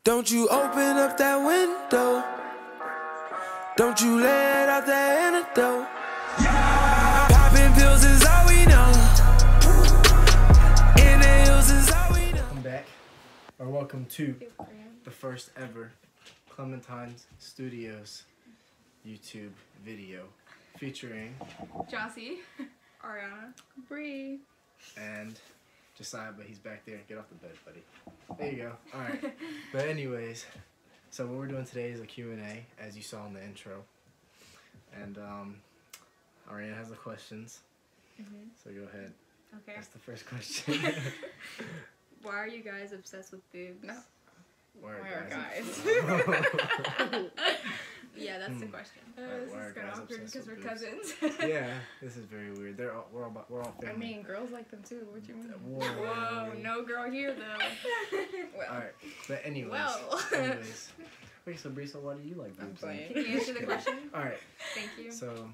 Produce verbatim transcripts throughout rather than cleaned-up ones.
Don't you open up that window. Don't you let out that antidote. Yeah. Popping pills is all we know. Inhales is all we know. Welcome back, or welcome to the first ever Clementine's Studios YouTube video featuring Jossie, Ariana, Bree, and Josiah, but he's back there. Get off the bed, buddy. There you go. All right. But anyways, so what we're doing today is a Q and A, as you saw in the intro. And um, Ariana has the questions. Mm-hmm. So go ahead. Okay. That's the first question. Why are you guys obsessed with boobs? No. Why are Why are guys? guys? Yeah, that's the question. Uh, Why- this why is are kind guys of awkward obsessed because with we're boobs? cousins. Yeah, this is very weird. They're all, we're all about, we're all family. I mean, girls like them too. What you mean? Whoa. Whoa, no girl here though. Well, All right, but anyways. Well. anyways. Wait, so Brisa, why do you like I'm boobs? playing. Can you answer the question? All right, Thank you. so.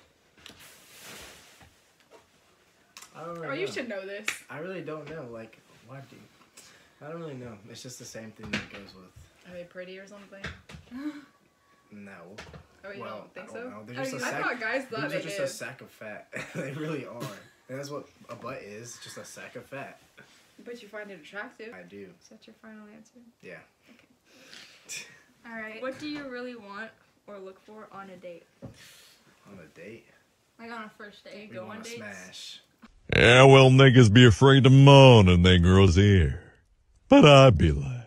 I don't really oh, you know. should know this. I really don't know. Like, why do? I don't really know. It's just the same thing that goes with. Are they pretty or something? No. Oh, you well, don't think I so? don't know. They're I, just mean, a I sack. thought guys thought Boobs they are just did. a sack of fat. They really are. And that's what a butt is. Just a sack of fat. But you find it attractive. I do. Is that your final answer? Yeah. All right. What do you really want or look for on a date? On a date, Like on a first Do you date. we go want on to dates? smash. Yeah, well, niggas be afraid to moan in they girl's ear. But I'd be like...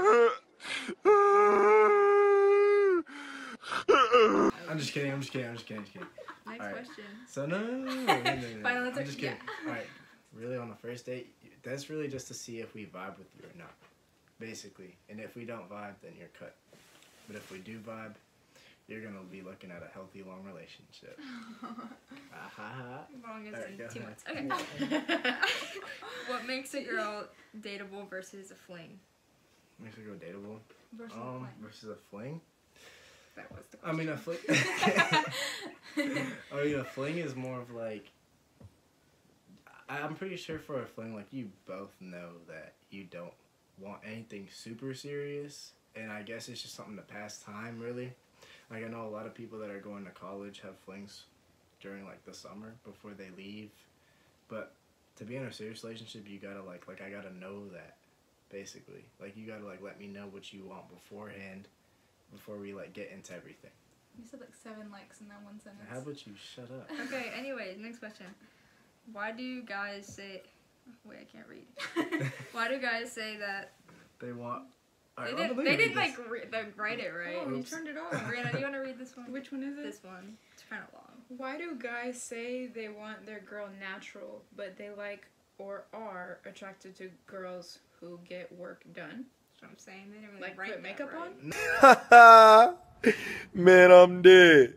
I'm just kidding. I'm just kidding. I'm just kidding. I'm just kidding. Next All right. question. So no, no, no, no, no, no, no. Final answer? I'm just kidding. Yeah. All right. Really, on the first date, that's really just to see if we vibe with you or not, basically. And if we don't vibe, then you're cut. But if we do vibe, you're gonna be looking at a healthy, long relationship. Ah, ha, ha. Long as All right, in go two ahead. months. Okay. What makes a girl dateable versus a fling? Makes it go dateable. Versus a Um, fling. versus a fling. That was the I question. mean, a fling. I mean, a fling is more of like. I- I'm pretty sure for a fling, like you both know that you don't want anything super serious, and I guess it's just something to pass time, really. Like I know a lot of people that are going to college have flings during like the summer before they leave, but to be in a serious relationship, you gotta like like I gotta know that, basically. Like you gotta like let me know what you want beforehand, before we like get into everything. You said like seven likes in that one sentence. How about you shut up? Okay, anyways, next question. Why do guys say... Wait, I can't read. Why do guys say that... They want. They Alright, didn't, let me they read didn't this. like, re like write it right. Oh, you Oops. turned it off. Brianna, do you want to read this one? Which one is it? This one. It's kind of long. Why do guys say they want their girl natural, but they like or are attracted to girls who get work done? That's what I'm saying. They didn't really Like write put that makeup right. on? Man, I'm dead.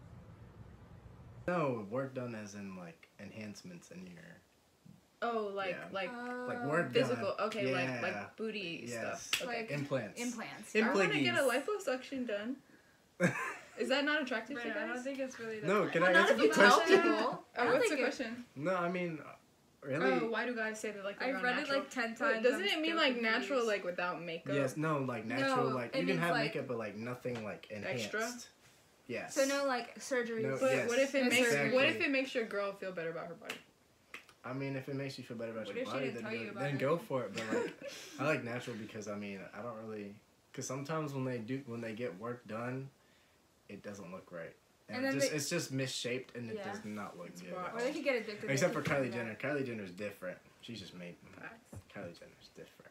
No, work done as in like enhancements in your Oh, like Yeah. like like Uh, work physical. done. Okay, Yeah. like like booty Yes. stuff. Okay. Like- Implants. Implants. I want to Implanties. get a liposuction done. Is that not attractive to Brianna, I don't guys? think it's really that No, can I Well, not answer if the you tell question? people. I Oh, don't what's the think it- question? No, I mean, uh, really. Oh, why do guys say they like their I've girl read natural? it like ten Wait, times. doesn't I'm it mean still like natural, confused. like without makeup? Yes, no, like natural, No, like it you can means, have like- makeup, but like nothing like enhanced. Extra? Yes. So no like surgeries. No, But yes, what if it no makes surgery. what if it makes your girl feel better about her body? I mean, if it makes you feel better about What your if she body, didn't then, tell go, you about then it? go for it. But like, I like natural because I mean, I don't really, because sometimes when they do, when they get work done, it doesn't look right, and, And it then just they- it's just misshaped and it Yeah. does not look good. bad. at Or they all. could get addicted. Except for to Kylie that. Jenner. Kylie Jenner's different. She's just made. Facts. Kylie Jenner's different.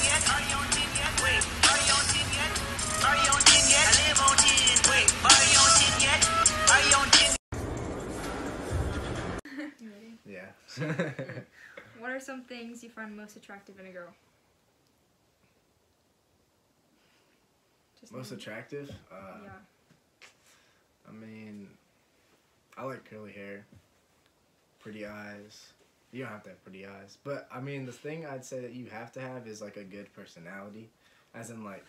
You ready? Yeah. What are some things you find most attractive in a girl? Just Most name- attractive? Uh, Yeah. I mean, I like curly hair, pretty eyes. You don't have to have pretty eyes. But, I mean, the thing I'd say that you have to have is, like, a good personality. As in, like...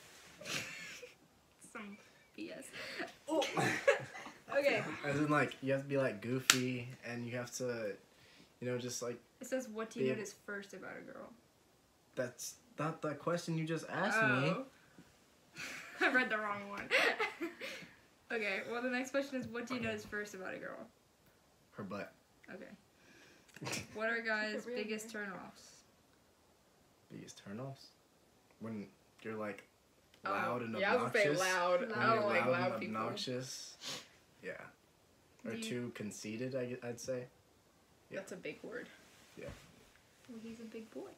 Some B S. Oh. Okay. As in, like, you have to be, like, goofy, and you have to, you know, just, like... It says, what do you Be- notice first about a girl? That's not the question you just asked Oh. me. I read the wrong one. Okay, well, the next question is, what do you notice first about a girl? Her butt. Okay. What are guys' Really? biggest turnoffs? Biggest turnoffs? When you're like Oh, loud and yeah, I was obnoxious. gonna say loud. When I When don't you're like loud loud and people. obnoxious. Yeah. Or Do you- too conceited, I, gu- I'd say. Yeah. That's a big word. Well, he's a big boy.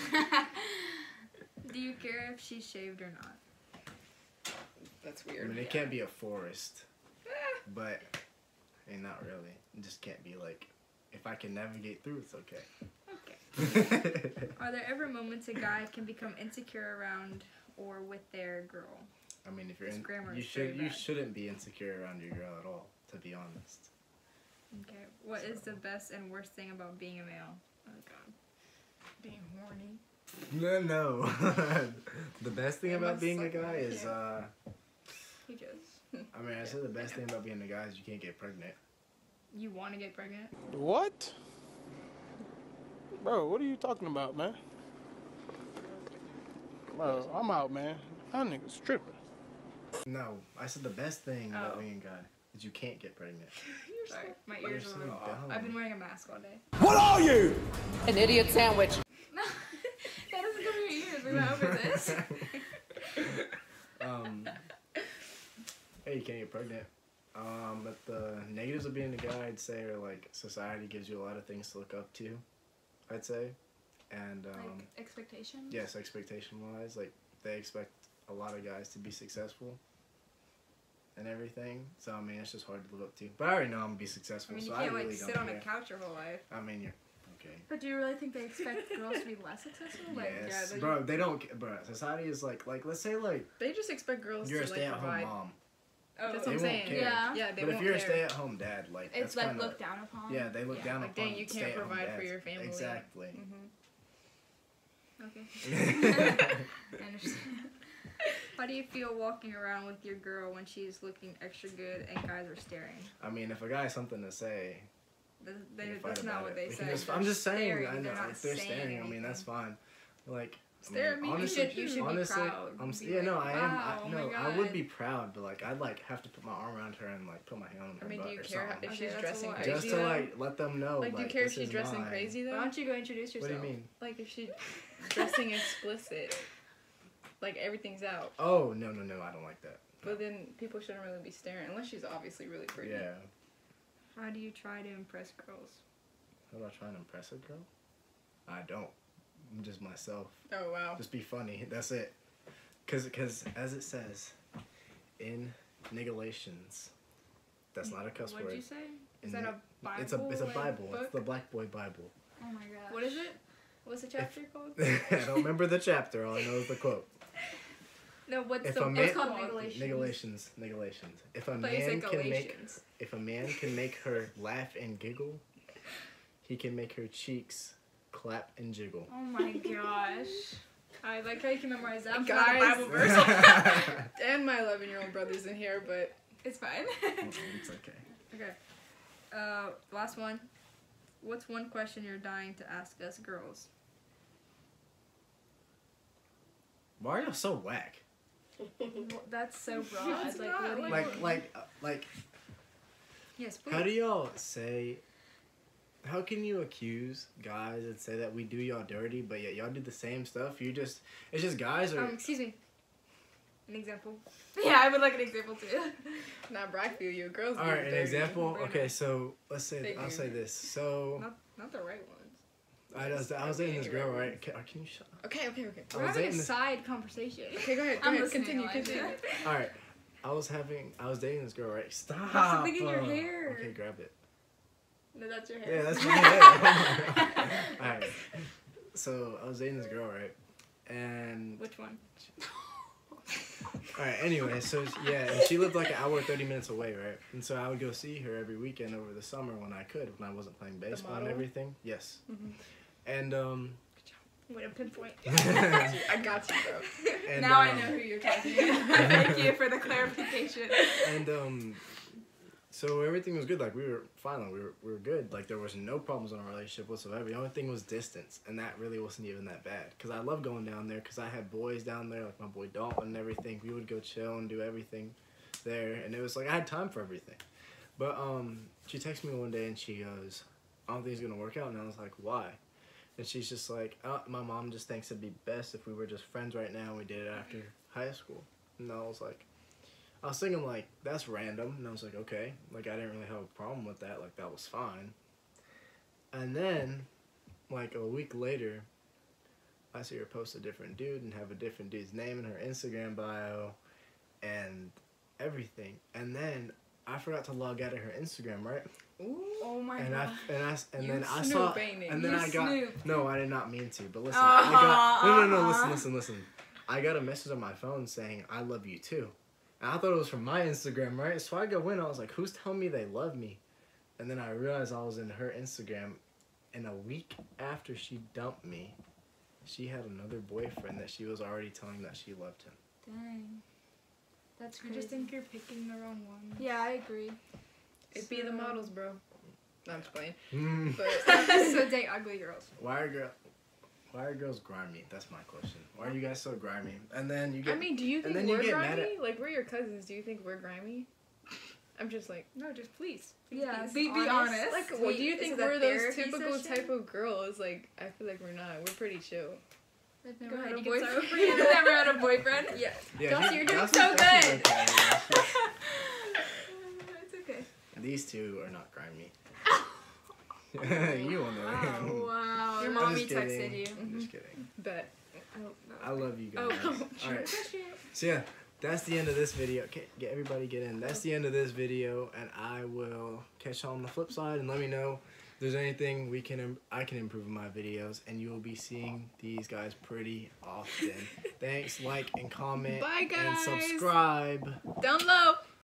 Do you care if she's shaved or not? That's I weird. mean, it yeah. can't be a forest, but I mean, not really. It just can't be like, if I can navigate through, it's Okay. okay. Are there ever moments a guy can become insecure around or with their girl? I mean, if you're This in, grammar you is should very you bad. shouldn't be insecure around your girl at all, to be honest. Okay. What is the best and worst thing about being a male? Oh God. Being horny. No, no. The best thing It about must being a suck, guy is, yeah. uh, He goes. I mean, I said the best thing about being a guy is you can't get pregnant. You want to get pregnant? What? Bro, what are you talking about, man? Bro, I'm out, man. That nigga's tripping. No, I said the best thing about Oh. being a guy is you can't get pregnant. Sorry, my You're ears so are a little off. dumb. I've been wearing a mask all day. What are you? An idiot sandwich. No, that doesn't go to your ears. We went over this. um, hey, you can't get pregnant. Um, but the negatives of being a guy, I'd say, are like society gives you a lot of things to look up to. I'd say, and um, Like expectations? yes, expectation wise, like they expect a lot of guys to be successful and everything. So I mean, it's just hard to live up to. But I already know I'm gonna be I successful, mean, you so can't I really like don't sit on care. a couch your whole life. I mean, you're okay. But do you really think they expect girls to be less successful? Like, Yes, yeah, bro. They don't. ca- Bro, society is like, like let's say like They just expect girls you're a to like stay-at-home provide. mom, Oh, That's They what I'm won't saying. care. Yeah. Yeah, they but won't if you're care. a stay-at-home dad, like it's that's like kinda, looked down upon. Yeah, they look Yeah. down Like, upon dang, you can't stay-at-home provide for dads. your family. Exactly. Mhm. Okay. I understand. How do you feel walking around with your girl when she's looking extra good and guys are staring? I mean, if a guy has something to say, Th- we they- can fight that's not about what it. they We say. can just- They're I'm just saying. staring, I know they're not if they're saying staring. I mean, that's anything. fine. Like, Stare I at mean, me. honestly, you should, you should honestly, be proud. I'm s- Be yeah, like, no, I am. wow, I, oh no, my I would God. be proud, but like, I'd like have to put my arm around her and like put my hand on her I mean, butt do you or care something. if Okay, she's that's dressing a lot. crazy? Just to though? like let them know. Like, do you like, care if this she's is dressing mine. crazy Why though? don't you go introduce What yourself? do you mean? Like if she's dressing explicit, like everything's out. Oh no, no, no! I don't like that. But then people shouldn't really be staring unless she's obviously really pretty. Yeah. How do you try to impress girls? How do I try and impress a girl? I don't. I'm just myself. Oh wow. Just be funny. That's it. Cause, cause as it says, in Nigalations, that's not a cuss What'd word. you say? In Is that Ni- a Bible? It's a it's a like, Bible. book? It's the Black Boy Bible. Oh my god. What is it? What's the chapter called? I don't remember the chapter. All I know is the quote. No, what's If the a man- it's called Nigalations. Nigalations. Nigalations. If a But you man said can make Galatians. if a man can make her laugh and giggle, he can make her cheeks clap and jiggle. Oh my gosh. I like how you can memorize that. I'm Guys. not a Bible verse. And my eleven-year-old brother's in here, but It's fine. It's okay. Okay. Uh, last one. What's one question you're dying to ask us girls? Why are y'all so whack? Well, that's so broad. It's like, not, what do you- Like like uh, like. yes, please. How do y'all say? How can you accuse guys and say that we do y'all dirty, but yet y'all do the same stuff? You just it's just guys or Um, excuse me. An example. Yeah, I would like an example too. nah, bro, I feel you. Girls. all do right. An dirty. example. Very Okay, nice. so let's say They I'll do. say this. So not, not the right ones. I was I was dating this Okay, girl, right. right? Can, can you shut up? Okay, okay, okay. I We're was having a dating this- side conversation. Okay, go ahead. Go I'm ahead. listening, Continue. Elijah. Continue. All right. I was having I was dating this girl, right? Stop. That's something in your uh, hair. Okay, grab it. No, that's your hair. Yeah, that's my hair. All right. So I was dating this girl, right? And Which one? all right. Anyway, so yeah, and she lived like an hour, thirty minutes away, right? And so I would go see her every weekend over the summer when I could, when I wasn't playing baseball and model? everything. Yes. Mhm. And um. Wait, a pinpoint. I got you, bro. and, now I um, know who you're talking about. Thank you for the clarification. And um. so everything was good. Like, we were fine. Like, we were, we were good. Like, there was no problems in our relationship whatsoever. The only thing was distance, and that really wasn't even that bad. Because I love going down there, because I had boys down there, like my boy Dalton and everything. We would go chill and do everything there, and it was like I had time for everything. But um, she texted me one day, and she goes, I don't think it's going to work out. And I was like, why? And she's just like, oh, my mom just thinks it'd be best if we were just friends right now and we did it after high school. And I was like, I was thinking, like, that's random. And I was like, okay. Like, I didn't really have a problem with that. Like, that was fine. And then, like, a week later, I see her post a different dude and have a different dude's name in her Instagram bio and everything. And then I forgot to log out of her Instagram, right? Ooh. Oh my And god. I and I and You then I snoop, saw ain't it? and then You I got snoop. no, I did not mean to. But listen, Uh-huh, I got no, no, no. uh-huh. Listen, listen, listen. I got a message on my phone saying I love you too, and I thought it was from my Instagram, right? So I go in, I was like, who's telling me they love me? And then I realized I was in her Instagram, and a week after she dumped me, she had another boyfriend that she was already telling that she loved him. Dang. That's I crazy. just think you're picking the wrong one. Yeah, I agree. It be the models, bro. No, I'm just playing. Mm. But So date ugly girls. Why are girl? Why are girls grimy? That's my question. Why are you guys so grimy? And then you get. I mean, do you and think then you we're get mad grimy? Like, we're your cousins. Do you think we're grimy? I'm just like, No, just please. yeah, be, be honest. Like, Wait, well, do you is think it a we're those therapy typical session? type of girls? Like, I feel like we're not. We're pretty chill. I've Go never ahead, had a you can start boyfriend. with You've never had a boyfriend? Yeah. Yeah, Kelsey, she- you're doing Kelsey- so Kelsey's good. okay, yeah. It's okay. These two are not grimy. You on the Oh, wow. Your I'm mommy just kidding. texted you. I'm just kidding. But I love you guys. Oh, All right. So yeah, that's the end of this video. Okay, get everybody get in. That's the end of this video, and I will catch you on the flip side. And let me know if there's anything we can im- I can improve in my videos, and you will be seeing these guys pretty often. Thanks, like and comment, Bye, and guys. subscribe. down low.